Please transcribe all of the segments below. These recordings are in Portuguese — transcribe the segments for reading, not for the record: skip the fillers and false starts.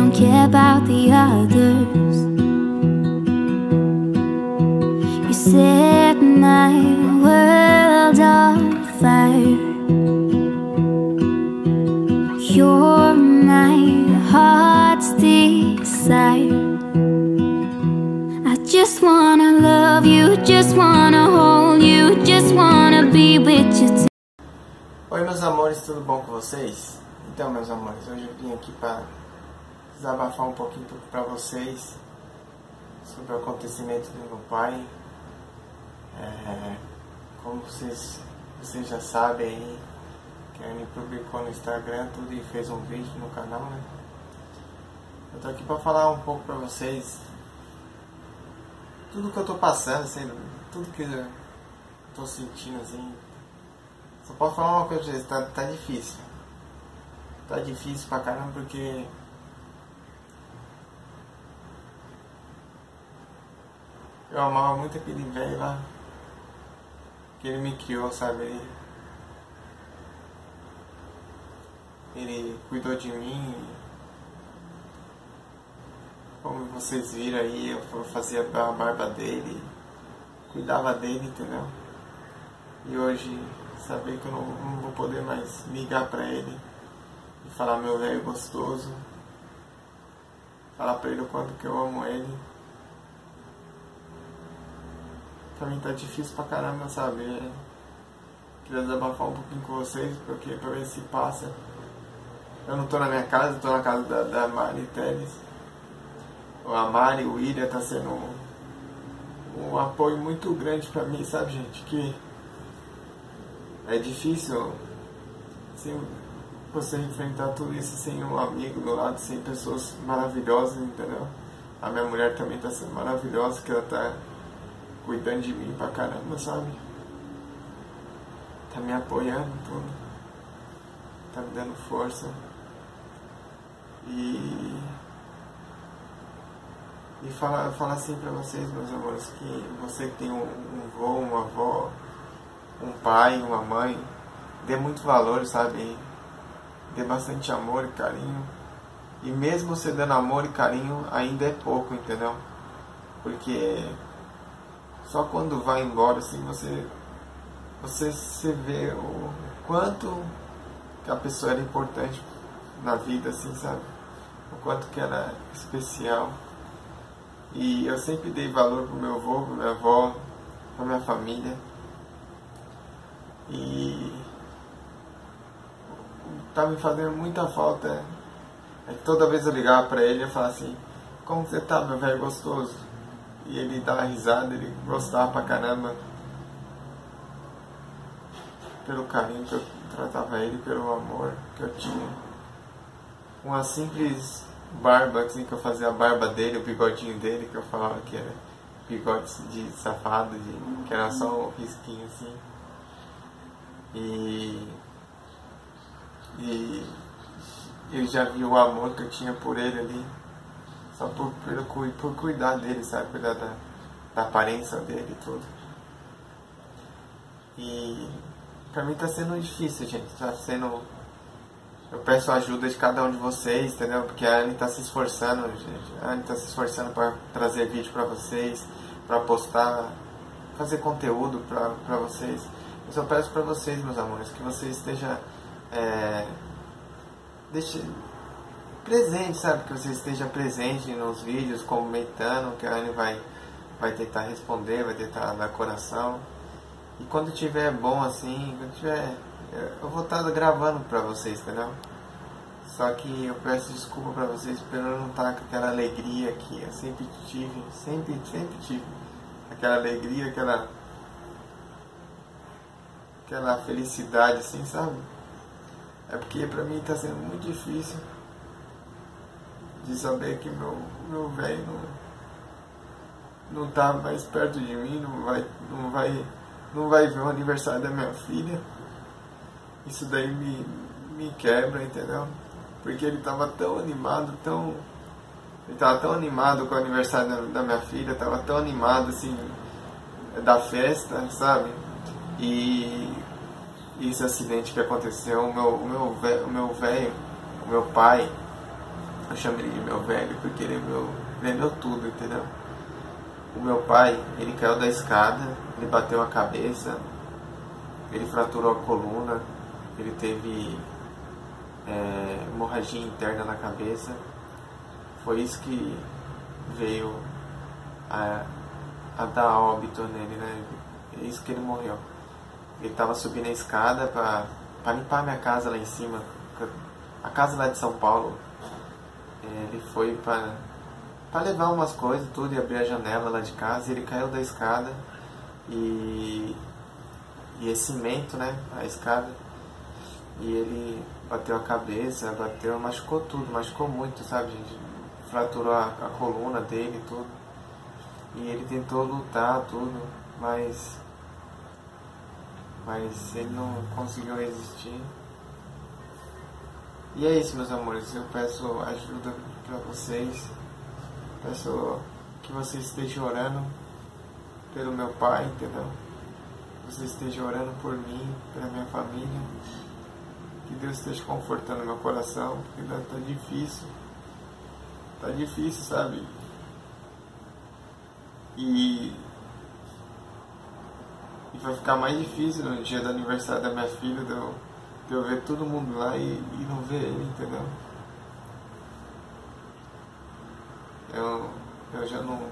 don't care about the others. You set my world on fire. You're my heart's desire. I just wanna love you, just wanna hold you, just wanna be with you. Oi meus amores, tudo bom com vocês? Então meus amores, hoje eu vim aqui para desabafar um pouquinho para vocês sobre o acontecimento do meu pai. Como vocês já sabem aí, que ele publicou no Instagram tudo e fez um vídeo no canal, né? Eu tô aqui para falar um pouco para vocês tudo que eu tô passando, assim, tudo que eu tô sentindo, assim. Só posso falar uma coisa pra vocês, tá difícil. Tá difícil pra caramba porque eu amava muito aquele velho lá, que ele me criou, sabe? Ele cuidou de mim. Como vocês viram aí, eu fazia a barba dele, cuidava dele, entendeu? E hoje, saber que eu não vou poder mais ligar pra ele e falar meu velho gostoso, falar pra ele o quanto que eu amo ele, pra mim tá difícil pra caramba, sabe? Queria desabafar um pouquinho com vocês, porque pra ver se passa. Eu não tô na minha casa, tô na casa da Mari Teles. A Mari, o William tá sendo um apoio muito grande pra mim, sabe, gente? Que é difícil assim, você enfrentar tudo isso sem um amigo do lado, sem pessoas maravilhosas, entendeu? A minha mulher também tá sendo maravilhosa, que ela tá cuidando de mim pra caramba, sabe? Tá me apoiando tudo, tá me dando força. E falar assim pra vocês, meus amores, que você que tem um vô, uma avó, um pai, uma mãe, dê muito valor, sabe? Dê bastante amor e carinho. E mesmo você dando amor e carinho, ainda é pouco, entendeu? Porque só quando vai embora, assim, você vê o quanto que a pessoa era importante na vida, assim, sabe? O quanto que era especial. E eu sempre dei valor pro meu avô, pra minha avó, pra minha família. E tá me fazendo muita falta é que toda vez eu ligava pra ele, eu falava assim: como você tá, meu velho gostoso? E ele dava risada, ele gostava pra caramba pelo carinho que eu tratava ele, pelo amor que eu tinha. Uma simples barba, assim, que eu fazia a barba dele, o bigodinho dele, que eu falava que era bigode de safado, que era só um risquinho assim. E eu já vi o amor que eu tinha por ele ali, só por cuidar dele, sabe? Cuidar da aparência dele e tudo. E pra mim tá sendo difícil, gente. Tá sendo... Eu peço a ajuda de cada um de vocês, entendeu? Porque a Anne tá se esforçando, gente. A Anne tá se esforçando pra trazer vídeo pra vocês, pra postar, fazer conteúdo pra vocês. Eu só peço pra vocês, meus amores, que vocês estejam presente, sabe? Que você esteja presente nos vídeos, comentando, que a Anne vai tentar responder, vai tentar dar coração. E quando tiver bom assim, quando tiver, eu vou estar gravando pra vocês, entendeu? Só que eu peço desculpa pra vocês por eu não estar com aquela alegria que eu sempre tive, sempre tive. Aquela alegria, aquela felicidade, assim, sabe? É porque pra mim tá sendo muito difícil de saber que meu velho não tá mais perto de mim, não vai ver o aniversário da minha filha. Isso daí me quebra, entendeu? Porque ele tava tão animado, ele tava tão animado com o aniversário da minha filha, tava tão animado, assim, da festa, sabe? E esse acidente que aconteceu, o meu velho, o meu pai, Eu chamo ele de meu velho porque ele é meu tudo, entendeu? O meu pai, ele caiu da escada, ele bateu a cabeça, ele fraturou a coluna, ele teve hemorragia interna na cabeça. Foi isso que veio a dar óbito nele, né? É isso que ele morreu. Ele estava subindo a escada para limpar minha casa lá em cima, a casa lá de São Paulo. Ele foi para levar umas coisas, tudo, e abrir a janela lá de casa. Ele caiu da escada e é cimento, né? A escada. E ele bateu a cabeça, machucou tudo, machucou muito, sabe, gente? Fraturou a coluna dele, tudo. E ele tentou lutar, tudo, mas ele não conseguiu resistir. E é isso, meus amores, eu peço ajuda para vocês, peço que vocês estejam orando pelo meu pai, entendeu? Que vocês estejam orando por mim, pela minha família, que Deus esteja confortando meu coração, porque tá difícil, sabe? E vai ficar mais difícil no dia do aniversário da minha filha, de eu ver todo mundo lá e não ver ele, entendeu? Eu já não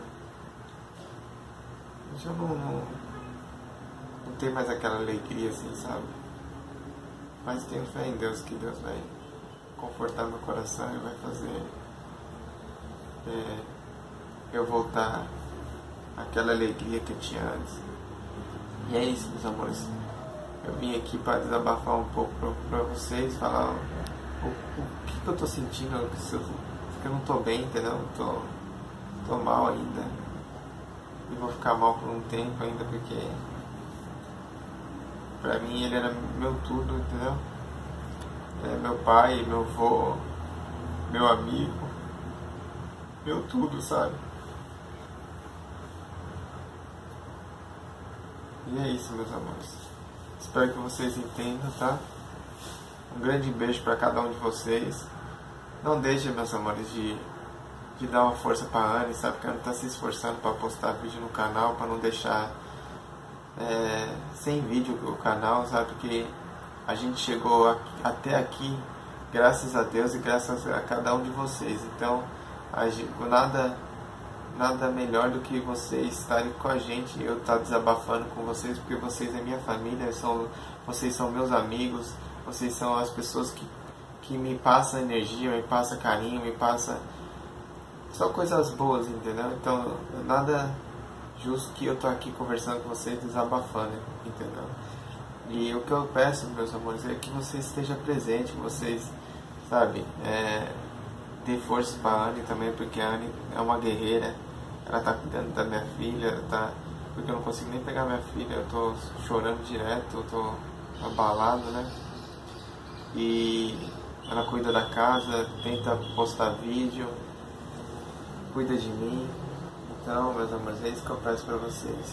tenho mais aquela alegria assim, sabe? Mas tenho fé em Deus, que Deus vai confortar meu coração e vai fazer eu voltar àquela alegria que eu tinha antes. E é isso, meus amores. Eu vim aqui para desabafar um pouco para vocês, falar o que eu tô sentindo, que eu não tô bem, entendeu? Tô mal ainda. E vou ficar mal por um tempo ainda, porque pra mim ele era meu tudo, entendeu? Meu pai, meu avô, meu amigo, meu tudo, sabe? E é isso, meus amores. Espero que vocês entendam, tá? Um grande beijo para cada um de vocês. Não deixem, meus amores, de dar uma força para a Anne, sabe? Que a Anne tá se esforçando para postar vídeo no canal, para não deixar sem vídeo o canal, sabe? Porque a gente chegou até aqui graças a Deus e graças a cada um de vocês. Então, nada melhor do que vocês estarem com a gente, eu estar desabafando com vocês, porque vocês é minha família, vocês são meus amigos, vocês são as pessoas que me passam energia, me passam carinho, me passam só coisas boas, entendeu? Então, nada justo que eu tô aqui conversando com vocês, desabafando, entendeu? E o que eu peço, meus amores, é que vocês estejam presentes, que vocês, sabe, dê força para a Anne também, porque a Anne é uma guerreira. Ela tá cuidando da minha filha, porque eu não consigo nem pegar minha filha, eu tô chorando direto, eu tô abalado, né? E ela cuida da casa, tenta postar vídeo, cuida de mim. Então, meus amores, é isso que eu peço pra vocês.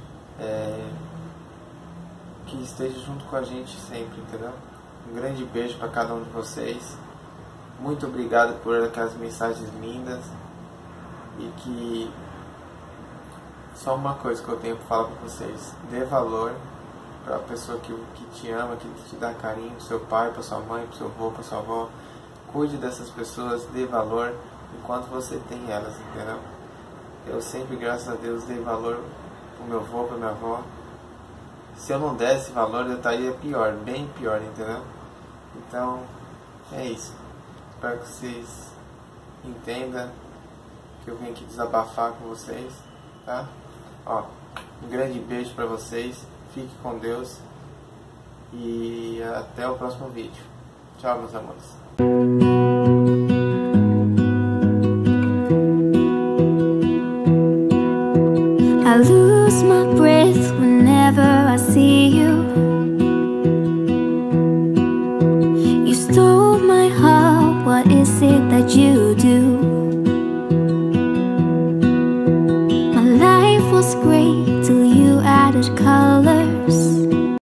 Que esteja junto com a gente sempre, entendeu? Um grande beijo pra cada um de vocês. Muito obrigado por aquelas mensagens lindas. E que só uma coisa que eu tenho para falar para vocês: dê valor para a pessoa que te ama, que te dá carinho, pro seu pai, para sua mãe, pro seu avô, para sua avó. Cuide dessas pessoas, dê valor enquanto você tem elas, entendeu? Eu sempre, graças a Deus, dei valor pro meu avô, pra minha avó. Se eu não desse valor, eu estaria pior, bem pior, entendeu? Então, é isso. Espero que vocês entendam que eu vim aqui desabafar com vocês, tá? Ó, um grande beijo pra vocês, fique com Deus e até o próximo vídeo. Tchau, meus amores. I lose my breath whenever I see you. You stole my heart, what is it that you do?